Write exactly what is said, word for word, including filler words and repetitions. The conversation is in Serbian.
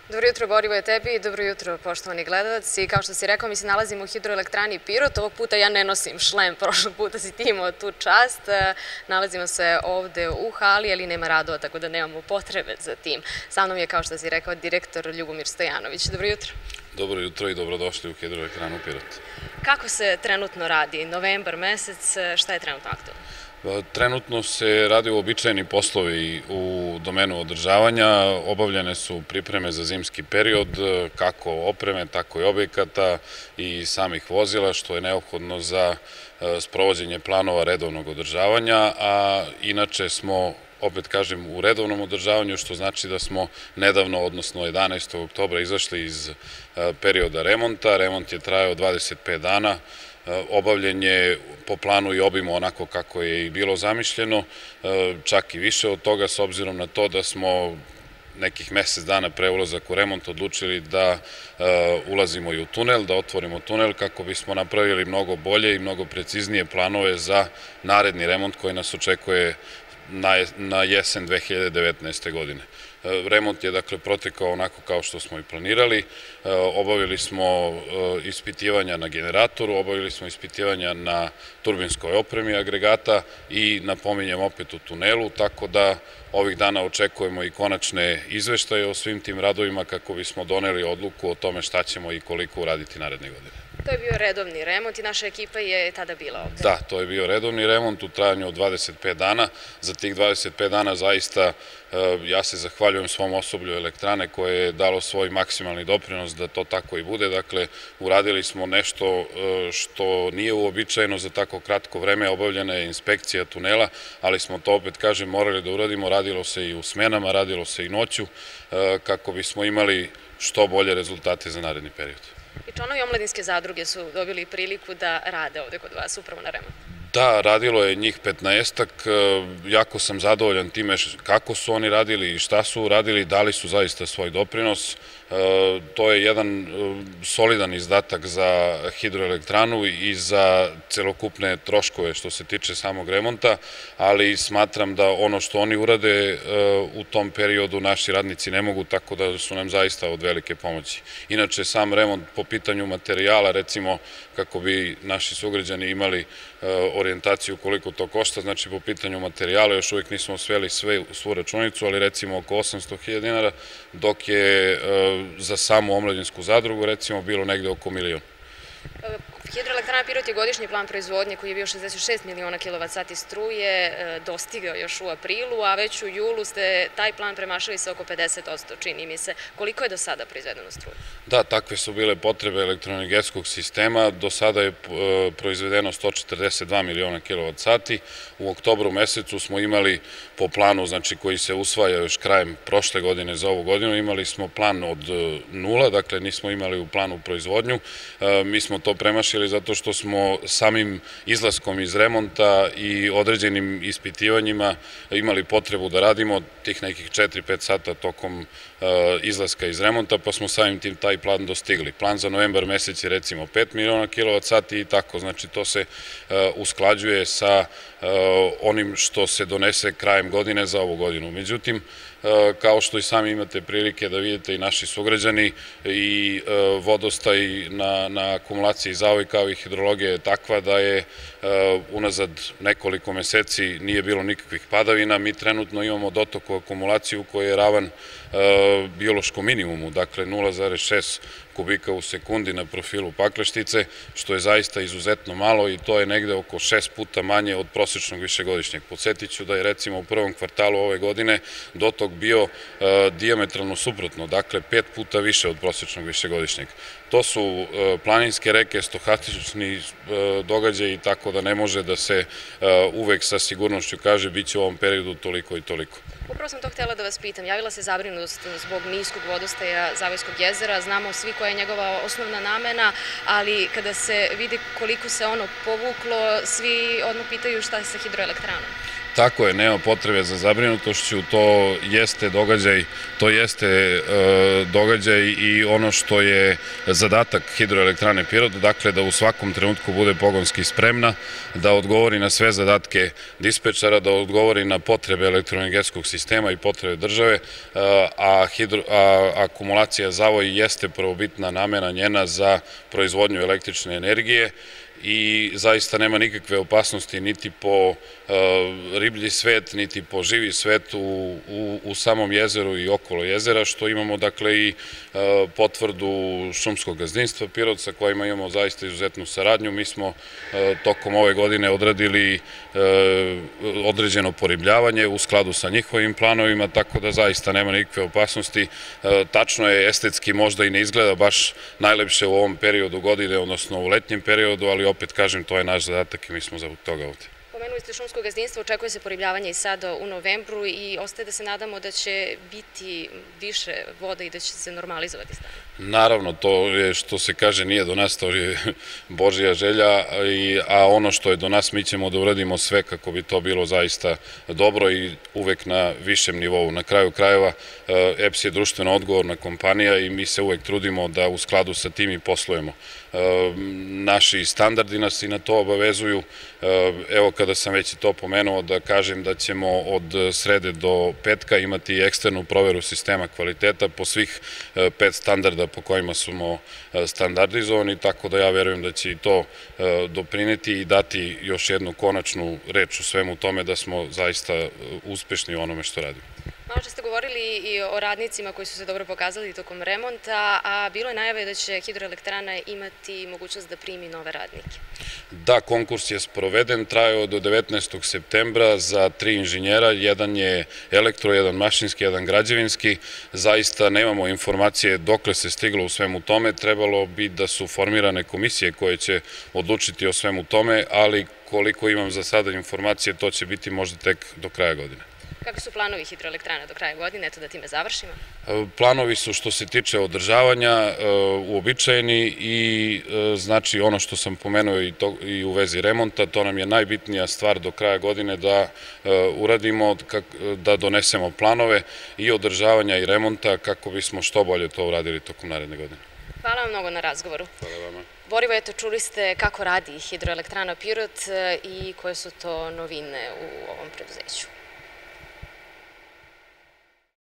Dobro jutro, Borivoje, tebi i dobro jutro, poštovani gledalac. I kao što si rekao, mi se nalazimo u hidroelektrani Pirot. Ovog puta ja ne nosim šlem, prošlog puta si ti imao tu čast. Nalazimo se ovde u hali, ali nema radova, tako da nemamo potrebe za tim. Sa mnom je, kao što si rekao, direktor Ljubomir Stojanović. Dobro jutro. Dobro jutro i dobrodošli u hidroelektranu Pirot. Kako se trenutno radi? Novembar mesec, šta je trenutno aktualno? Trenutno se radi uobičajeni poslovi u domenu održavanja, obavljene su pripreme za zimski period, kako opreme, tako i objekata i samih vozila, što je neophodno za sprovođenje planova redovnog održavanja, a inače smo, opet kažem, u redovnom održavanju, što znači da smo nedavno, odnosno jedanaestog oktobra, izašli iz perioda remonta. Remont je trajao dvadeset pet dana. Obavljen je po planu i obimu onako kako je i bilo zamišljeno, čak i više od toga, s obzirom na to da smo nekih mesec dana pre ulazak u remont odlučili da ulazimo i u tunel, da otvorimo tunel kako bismo napravili mnogo bolje i mnogo preciznije planove za naredni remont koji nas očekuje na jesen dve hiljade devetnaeste. godine. Remont je dakle protekao onako kao što smo i planirali. Obavili smo ispitivanja na generatoru, obavili smo ispitivanja na turbinskoj opremi agregata i napominjem opet u tunelu, tako da ovih dana očekujemo i konačne izveštaje o svim tim radovima kako bismo doneli odluku o tome šta ćemo i koliko uraditi naredne godine. To je bio redovni remont i naša ekipa je tada bila ovde. Da, to je bio redovni remont u trajanju od dvadeset pet dana. Za tih dvadeset pet dana zaista ja se zahvaljujem svom osoblju elektrane koje je dalo svoj maksimalni doprinos da to tako i bude. Dakle, uradili smo nešto što nije uobičajeno za tako kratko vreme. Obavljena je inspekcija tunela, ali smo to, opet kažem, morali da uradimo. Radilo se i u smenama, radilo se i noću kako bismo imali što bolje rezultate za naredni period. I članovi omladinske zadruge su dobili priliku da rade ovde kod vas, upravo na remontu. Da, radilo je njih petnaestak. Jako sam zadovoljan time kako su oni radili i šta su radili, dali su zaista svoj doprinos. To je jedan solidan izdatak za hidroelektranu i za celokupne troškove što se tiče samog remonta, ali smatram da ono što oni urade u tom periodu naši radnici ne mogu, tako da su nam zaista od velike pomoći. Inače, sam remont po pitanju materijala, recimo kako bi naši sugrađani imali orijentaciju koliko to košta, znači po pitanju materijala još uvijek nismo sveli svu računicu, ali recimo oko osamsto hiljada dinara, dok je za samu omladinsku zadrugu recimo bilo negde oko milion. Hidroelektrana Pirot je godišnji plan proizvodnje koji je bio šezdeset šest miliona kilovat sati struje, dostigao još u aprilu, a već u julu ste taj plan premašili sa oko pedeset posto, čini mi se. Koliko je do sada proizvedeno struje? Da, takve su bile potrebe elektroenergetskog sistema. Do sada je proizvedeno sto četrdeset dva miliona kilovat sati. U oktobru mesecu smo imali po planu, znači koji se usvaja još krajem prošle godine za ovu godinu, imali smo plan od nula, dakle nismo imali u planu proizvodnju. Mi smo to premašili zato što smo samim izlaskom iz remonta i određenim ispitivanjima imali potrebu da radimo tih nekih četiri pet sata tokom izlaska iz remonta, pa smo samim tim taj plan dostigli. Plan za novembar mesec je recimo pet miliona kilovat sati i tako, znači to se usklađuje sa onim što se donese krajem godine za ovu godinu. Međutim, kao što i sami imate prilike da vidite i naši sugrađani i vodostaj na akumulaciji zauvek kao i hidrologija je takva da je unazad nekoliko meseci nije bilo nikakvih padavina. Mi trenutno imamo dotok u akumulaciju koji je ravan biološkom minimumu, dakle nula zarez šest kubika u sekundi na profilu Pakleštice, što je zaista izuzetno malo i to je negde oko šest puta manje od prosečnog višegodišnjeg. Podsjetit ću da je recimo u prvom kvartalu ove godine dotok bio dijametralno suprotno, dakle pet puta više od prosečnog višegodišnjeg. To su planinske reke, stohastični događaji, tako da ne može da se uvek sa sigurnošću kaže bit će u ovom periodu toliko i toliko. Upravo sam to htjela da vas pitam. Javila se zabrinutost zbog niskog vodostaja Zavojskog jezera. Znamo svi koja je njegova osnovna namena, ali kada se vidi koliko se ono povuklo, svi odmah pitaju šta je sa hidroelektranom. Tako je, nema potrebe za zabrinutošću, to jeste događaj, to jeste događaj i ono što je zadatak Hidroelektrane Pirot, dakle da u svakom trenutku bude pogonski spremna, da odgovori na sve zadatke dispečara, da odgovori na potrebe elektroenergetskog sistema i potrebe države, a akumulacija Zavoj jeste prvobitna namena njena za proizvodnju električne energije i zaista nema nikakve opasnosti niti po riblji svet, niti po živi svet u samom jezeru i okolo jezera, što imamo dakle i potvrdu šumskog gazdinstva Pirot sa kojima imamo zaista izuzetnu saradnju. Mi smo tokom ove godine odradili određeno poribljavanje u skladu sa njihovim planovima, tako da zaista nema nikakve opasnosti. Tačno je, estetski možda i ne izgleda baš najlepše u ovom periodu godine, odnosno u letnjem periodu, ali opet kažem, to je naš zadatak i mi smo zbog toga ovde. Pomenuli ste šumsko gazdinstvo, očekuje se poribljavanje i sada u novembru i ostaje da se nadamo da će biti više voda i da će se normalizovati stanje. Naravno, to je što se kaže nije do nas, to je Božja želja, a ono što je do nas mi ćemo da uradimo sve kako bi to bilo zaista dobro i uvek na višem nivou. Na kraju krajeva E P S je društveno odgovorna kompanija i mi se uvek trudimo da u skladu sa tim i poslujemo. Naši standardi nas i na to obavezuju. Evo, kada sam već i to pomenuo, da kažem da ćemo od srede do petka imati eksternu proveru sistema kvaliteta po svih pet standarda po kojima smo standardizovani, tako da ja verujem da će i to doprineti i dati još jednu konačnu reč u svemu tome da smo zaista uspešni u onome što radimo. Malo što ste govorili i o radnicima koji su se dobro pokazali tokom remonta, a bilo je najave da će Hidroelektrana imati mogućnost da primi nove radnike. Da, konkurs je sproveden, trajao do devetnaestog septembra za tri inženjera, jedan je elektro, jedan mašinski, jedan građevinski. Zaista nemamo informacije dokle se stiglo u svemu tome, trebalo bi da su formirane komisije koje će odlučiti o svemu tome, ali koliko imam za sada informacije, to će biti možda tek do kraja godine. Kakvi su planovi Hidroelektrane do kraja godine, eto da time završimo? Planovi su što se tiče održavanja uobičajeni i znači ono što sam pomenuo i u vezi remonta, to nam je najbitnija stvar do kraja godine da uradimo, da donesemo planove i održavanja i remonta kako bismo što bolje to uradili tokom naredne godine. Hvala vam mnogo na razgovoru. Hvala vama. Borivo, eto, čuli ste kako radi Hidroelektrana Pirot i koje su to novine u ovom preduzeću.